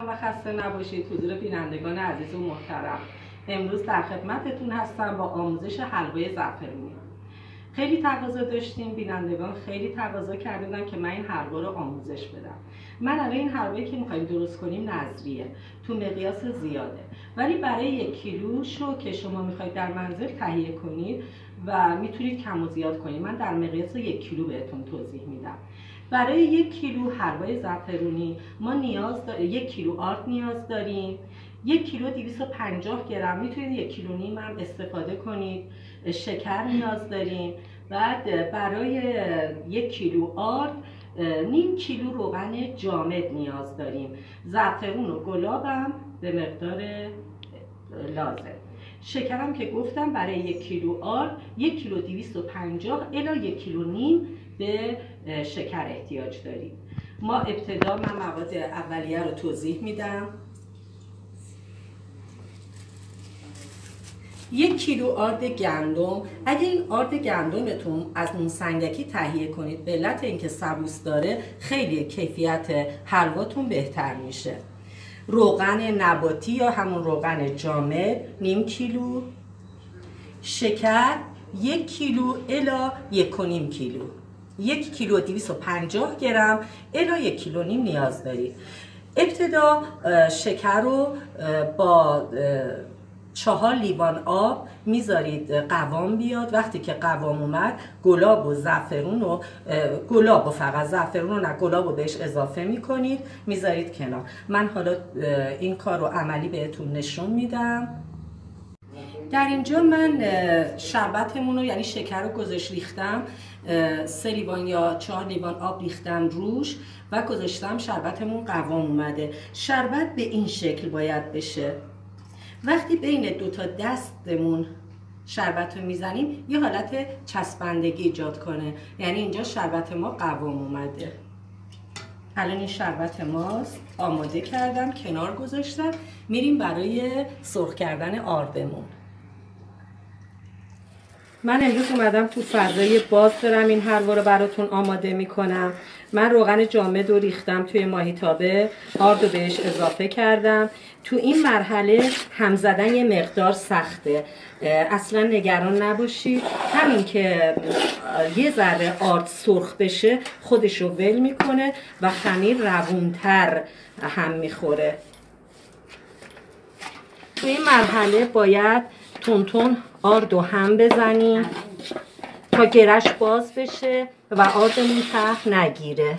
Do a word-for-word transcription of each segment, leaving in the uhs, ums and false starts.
و خسته نباشید. حضور بینندگان عزیز و محترم، امروز در خدمتتون هستم با آموزش حلوای زعفرونی. خیلی تقاضا داشتیم، بینندگان خیلی تقاضا کردن که من این حلوا رو آموزش بدم. من الان این حلوایی که میخوایم درست کنیم نظریه، تو مقیاس زیاده، ولی برای یک کیلوشو که شما میخواید در منزل تهیه کنید و میتونید کم و زیاد کنید، من در مقیاس یک کیلو بهتون توضیح میدم. برای یک کیلو حلوای زعفرونی ما نیاز داریم، یک کیلو آرد نیاز داریم، یک کیلو دویست و پنجاه گرم، میتونید یک کیلو نیم هم استفاده کنید. شکر نیاز داریم. بعد برای یک کیلو آرد نیم کیلو روغن جامد نیاز داریم. زعفرون و گلابم به مقدار لازم. شکرم که گفتم برای یک کیلو آرد یک کیلو دویست و پنجاه الی یک کیلو نیم به شکر احتیاج داریم. ما ابتدا من مواد اولیه رو توضیح میدم. یک کیلو آرد گندم، اگه این آرد گندمتون از نون سنگکی تهیه کنید به علت اینکه سبوس داره، خیلی کیفیت حلواتون بهتر میشه. روغن نباتی یا همون روغن جامد نیم کیلو، شکر یک کیلو الی یک و نیم کیلو، یک کیلو دویست و پنجاه گرم الی یک کیلو نیم نیاز دارید. ابتدا شکر رو با چهار لیوان آب میذارید قوام بیاد. وقتی که قوام اومد گلاب و زعفرون و گلاب و فقط زعفرون رو نه گلاب رو بهش اضافه میکنید، میذارید کنار. من حالا این کار رو عملی بهتون نشون میدم. در اینجا من شربتمون رو یعنی شکر رو گذاشت ریختم، سه لیوان یا چهار لیوان آب ریختم روش و گذاشتم. شربتمون قوام اومده. شربت به این شکل باید بشه. وقتی بین دو تا دستمون شربت رو میزنیم یه حالت چسبندگی ایجاد کنه، یعنی اینجا شربت ما قوام اومده. الان این شربت ماست، آماده کردم کنار گذاشتم. میریم برای سرخ کردن آردمون. من امروز اومدم تو فضای باز دارم این حلوا رو براتون آماده میکنم. من روغن جامد رو ریختم توی ماهیتابه، آرد رو بهش اضافه کردم. تو این مرحله هم زدن یه مقدار سخته، اصلا نگران نباشید. همین که یه ذره آرد سرخ بشه خودش رو ول میکنه و خمیر روونتر هم میخوره. تو این مرحله باید تون تون آرد رو هم بزنیم تا گرش باز بشه و آردمون ته نگیره.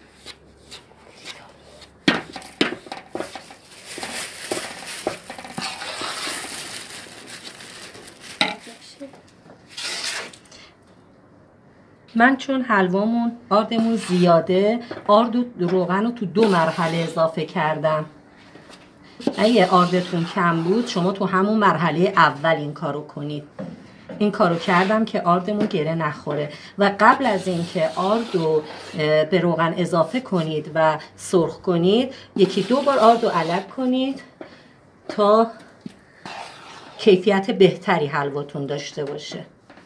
من چون حلوامون آردمون زیاده، آرد و روغن رو تو دو مرحله اضافه کردم. اگه آردتون کم بود شما تو همون مرحله اول این کارو کنید. این کارو کردم که آردمون گره نخوره. و قبل از اینکه آرد رو به روغن اضافه کنید و سرخ کنید، یکی دو بار آرد رو علک کنید تا کیفیت بهتری حلواتون داشته باشه.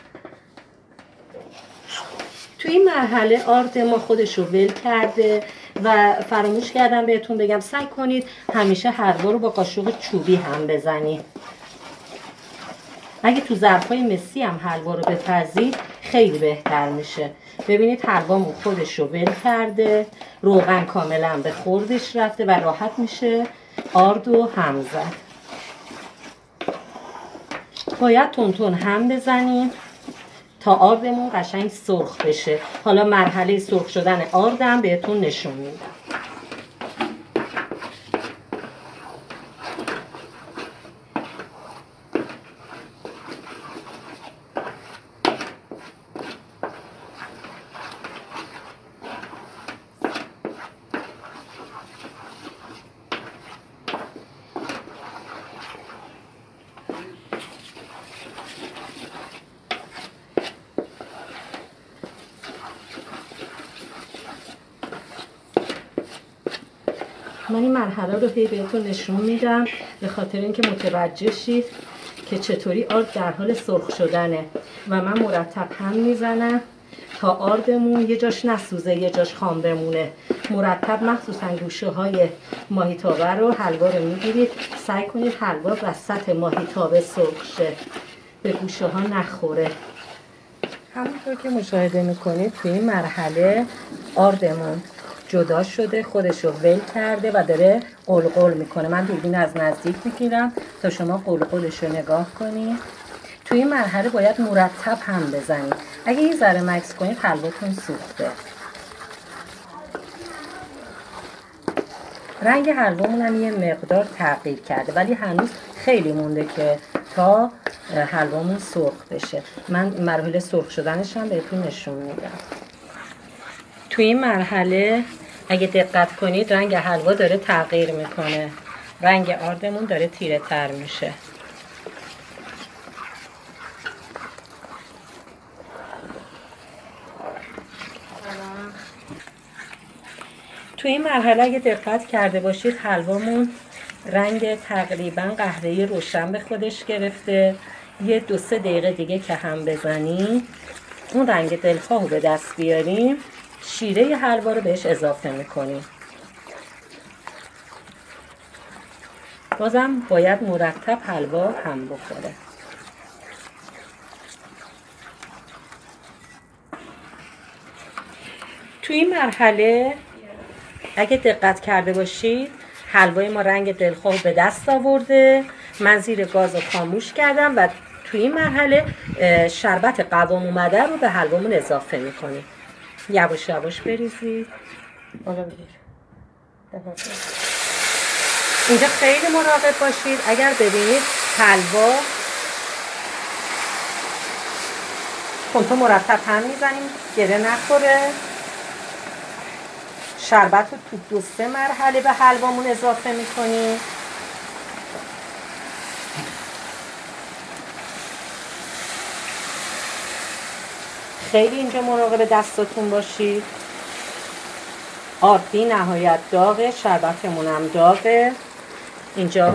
تو این مرحله آرد ما خودش رو ول کرده و فراموش کردم بهتون بگم سعی کنید همیشه حلوا رو با قاشق چوبی هم بزنید. اگه تو ظرفای مسی هم حلوا رو بپزید خیلی بهتر میشه. ببینید حلوامون خودش رو ول کرده، روغن کاملا به خوردش رفته و راحت میشه آرد رو هم زد. باید تون تون هم بزنیم تا آردمون قشنگ سرخ بشه. حالا مرحله سرخ شدن آردم بهتون نشون میدم. من این مرحله رو هی بهتون نشون میدم به خاطر اینکه متوجه شید که چطوری آرد در حال سرخ شدنه و من مرتب هم میزنم تا آردمون یه جاش نسوزه یه جاش خام بمونه مرتب مخصوصا گوشه های ماهیتابه رو حلوا رو میگیرید، سعی کنید حلوا وسط ماهیتابه سرخ شه، به گوشه ها نخوره. همونطور که مشاهده میکنید توی این مرحله آردمون جدا شده، خودش رو ول کرده و داره قلقل میکنه. من دوربین از نزدیک میگیرم تا شما قلقلش رو نگاه کنید. توی این مرحله باید مرتب هم بزنید. اگه این ذره مکس کنید حلواتون سوخته. رنگ حلوامون هم یه مقدار تغییر کرده ولی هنوز خیلی مونده که تا حلوامون سرخ بشه. من مراحل سرخ شدنش هم بهتون نشون میدم. توی این مرحله اگه دقت کنید رنگ حلوا داره تغییر میکنه، رنگ آردمون داره تیره تر میشه. توی این مرحله اگه دقت کرده باشید حلوامون رنگ تقریبا قهوه‌ای روشن به خودش گرفته. یه دو سه دقیقه دیگه که هم بزنیم اون رنگ دلخواه رو به دست بیاریم، شیره حلوا رو بهش اضافه میکنیم. بازم باید مرتب حلوا هم بخوره. توی این مرحله اگه دقت کرده باشید حلوای ما رنگ دلخواه به دست آورده. من زیر گاز رو خاموش کردم و توی این مرحله شربت قوام اومده رو به حلوامون اضافه میکنیم. یواش یواش بریزید. اینجا خیلی مراقب باشید اگر ببینید حلوا کنتو مرتب هم میزنیم گره نخوره. شربت رو تو دو سه مرحله به حلوامون اضافه میکنیم. خیلی اینجا مراقب دستاتون باشید. آب بی نهایت داغه، شربتمون هم داغه. اینجا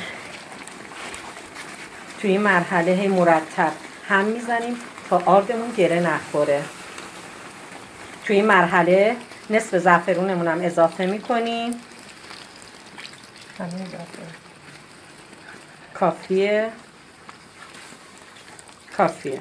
توی این مرحله مرتب هم میزنیم تا آردمون گره نخوره. توی این مرحله نصف زعفرونمون هم اضافه میکنیم. کافیه کافیه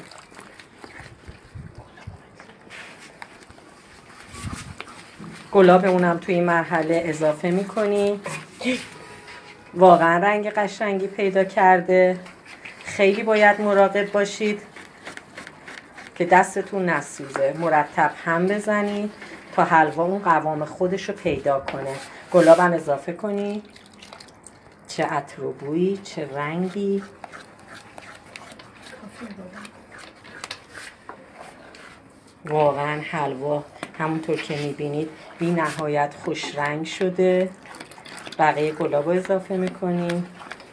گلابمون هم توی این مرحله اضافه میکنیم. واقعا رنگ قشنگی پیدا کرده. خیلی باید مراقب باشید که دستتون نسوزه. مرتب هم بزنید تا حلوا اون قوام خودش رو پیدا کنه. گلابم اضافه کنید. چه عطر و بویی، چه رنگی. واقعا حلوا همونطور که میبینید بی نهایت خوش رنگ شده. بقیه گلاب رو اضافه میکنیم.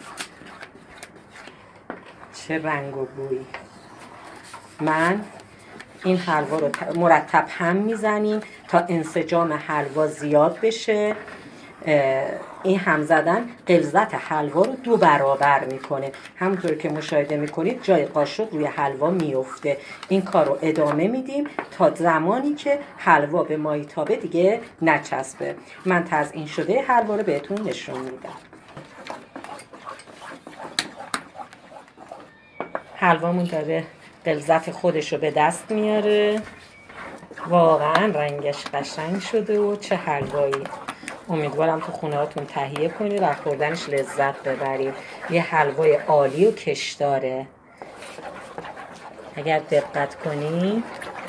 چه رنگ و بویی. من این حلوا رو مرتب هم میزنیم تا انسجام حلوا زیاد بشه. این هم زدن غلظت حلوا رو دو برابر میکنه. همونطور که مشاهده میکنید جای قاشق روی حلوا میفته. این کار رو ادامه میدیم تا زمانی که حلوا به ماهیتابه دیگه نچسبه. من تزیین شده حلوا رو بهتون نشون میدم. حلوامون داره غلظت خودش رو به دست میاره. واقعا رنگش قشنگ شده و چه حلوایی. امیدوارم تو خونه هاتون تهیه کنید و خوردنش لذت ببرید. یه حلوای عالی و کشداره. اگر دقت کنید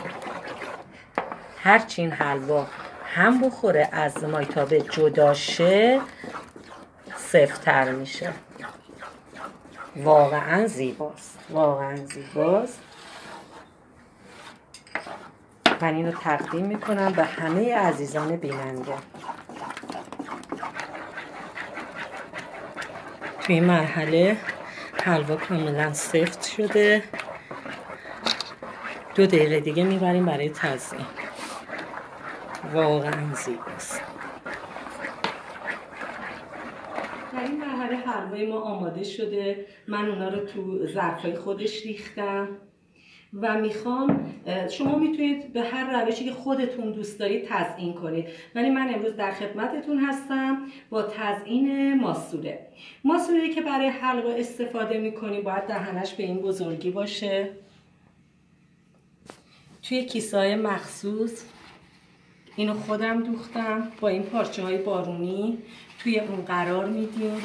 هرچی این حلوا هم بخوره از ماهیتابه جدا شه سفت‌تر میشه. واقعا زیباست. واقعا زیباست. من اینو تقدیم میکنم به همه عزیزان بیننده. توی این مرحله حلوا کاملا سفت شده. دو دقیقه دیگه میبریم برای تزیین. واقعا زیباست. در این مرحله حلوای ما آماده شده. من اونا رو تو ظرفای خودش ریختم. و میخوام شما میتونید به هر روشی که خودتون دوست دارید تزیین کنید، ولی من امروز در خدمتتون هستم با تزیین ماسوره. ماسوره‌ای که برای حلوا استفاده میکنیم باید دهنش به این بزرگی باشه. توی کیسه‌های مخصوص اینو خودم دوختم، با این پارچه های بارونی توی اون قرار میدیم.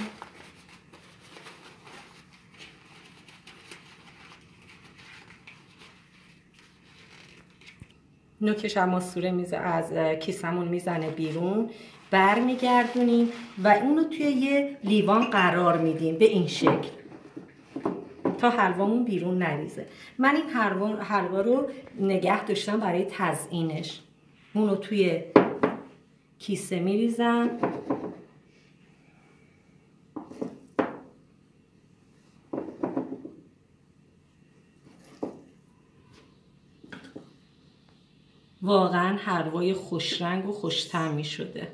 نوکش هم ماسوره میزه از کیسمون میزنه بیرون، بر میگردونیم و اونو توی یه لیوان قرار میدیم به این شکل تا حلوامون بیرون نریزه. من این حلوا حلوا رو نگه داشتم برای تزیینش. اونو توی کیسه میریزم. واقعا حلوای خوش رنگ و خوش طعمی شده.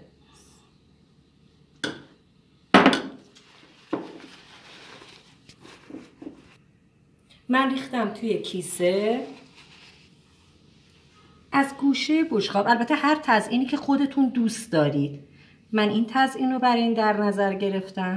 من ریختم توی کیسه از گوشه بشقاب. البته هر تزیینی که خودتون دوست دارید. من این تزیین رو برای این در نظر گرفتم.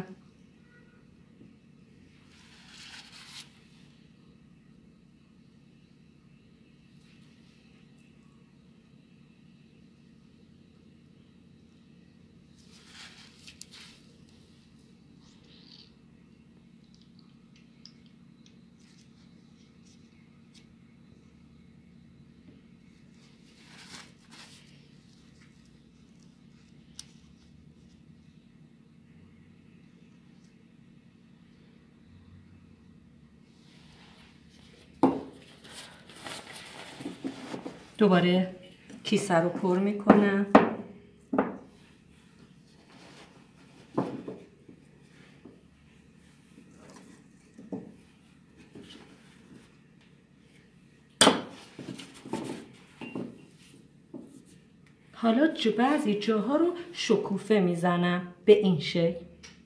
دوباره کیسه رو پر میکنم. حالا بعضی جاها رو شکوفه میزنم به این شکل.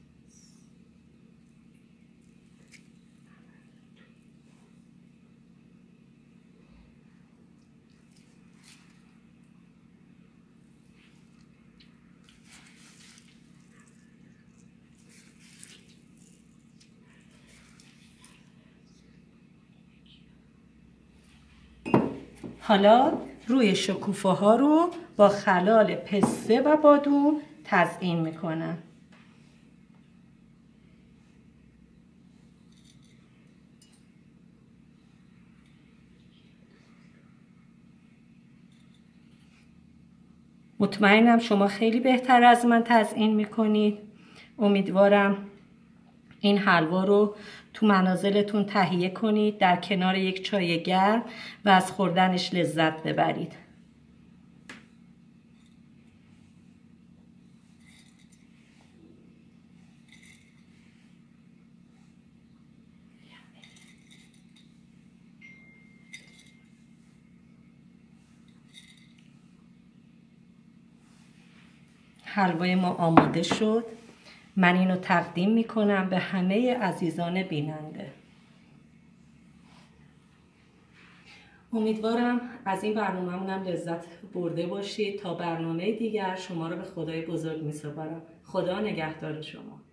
حالا روی شکوفه ها رو با خلال پسته و بادوم تزیین میکنم. مطمئنم شما خیلی بهتر از من تزیین میکنید. امیدوارم این حلوا رو تو منازلتون تهیه کنید در کنار یک چای گرم و از خوردنش لذت ببرید. حلوای ما آماده شد. من اینو تقدیم میکنم به همه عزیزان بیننده. امیدوارم از این برنامه‌مونم لذت برده باشید. تا برنامه دیگر شما رو به خدای بزرگ میسپارم. خدا نگهدار شما.